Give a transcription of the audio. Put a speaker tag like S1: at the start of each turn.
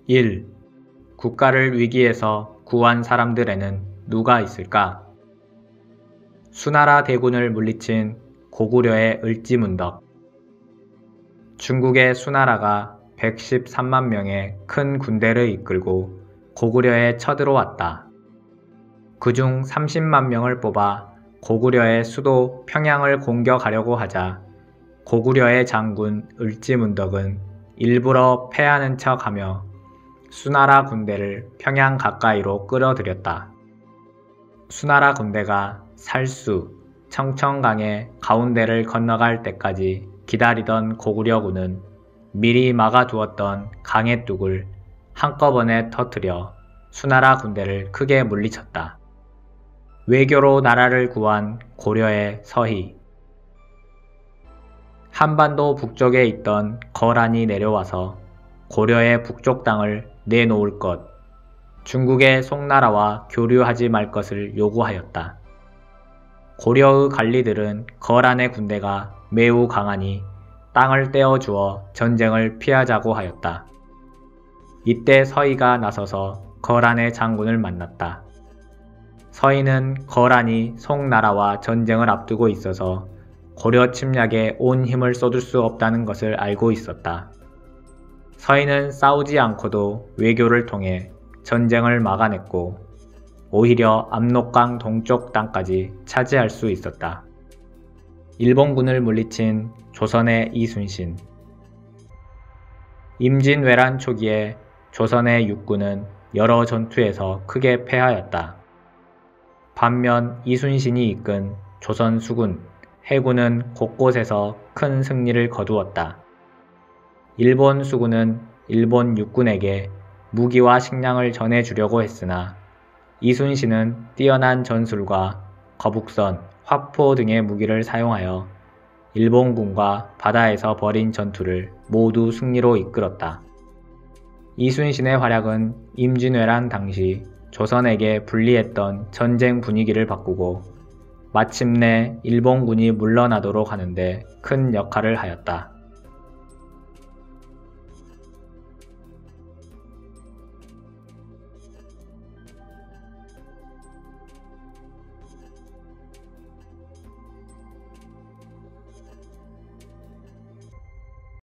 S1: 1. 국가를 위기에서 구한 사람들에는 누가 있을까? 수나라 대군을 물리친 고구려의 을지문덕. 중국의 수나라가 113만 명의 큰 군대를 이끌고 고구려에 쳐들어왔다. 그중 30만 명을 뽑아 고구려의 수도 평양을 공격하려고 하자 고구려의 장군 을지문덕은 일부러 패하는 척하며 수나라 군대를 평양 가까이로 끌어들였다. 수나라 군대가 살수, 청천강의 가운데를 건너갈 때까지 기다리던 고구려군은 미리 막아두었던 강의 뚝을 한꺼번에 터뜨려 수나라 군대를 크게 물리쳤다. 외교로 나라를 구한 고려의 서희. 한반도 북쪽에 있던 거란이 내려와서 고려의 북쪽 땅을 내놓을 것, 중국의 송나라와 교류하지 말 것을 요구하였다. 고려의 관리들은 거란의 군대가 매우 강하니 땅을 떼어주어 전쟁을 피하자고 하였다. 이때 서희가 나서서 거란의 장군을 만났다. 서희는 거란이 송나라와 전쟁을 앞두고 있어서 고려 침략에 온 힘을 쏟을 수 없다는 것을 알고 있었다. 서희는 싸우지 않고도 외교를 통해 전쟁을 막아냈고 오히려 압록강 동쪽 땅까지 차지할 수 있었다. 일본군을 물리친 조선의 이순신. 임진왜란 초기에 조선의 육군은 여러 전투에서 크게 패하였다. 반면 이순신이 이끈 조선 수군, 해군은 곳곳에서 큰 승리를 거두었다. 일본 수군은 일본 육군에게 무기와 식량을 전해주려고 했으나 이순신은 뛰어난 전술과 거북선, 화포 등의 무기를 사용하여 일본군과 바다에서 벌인 전투를 모두 승리로 이끌었다. 이순신의 활약은 임진왜란 당시 조선에게 불리했던 전쟁 분위기를 바꾸고 마침내 일본군이 물러나도록 하는데 큰 역할을 하였다.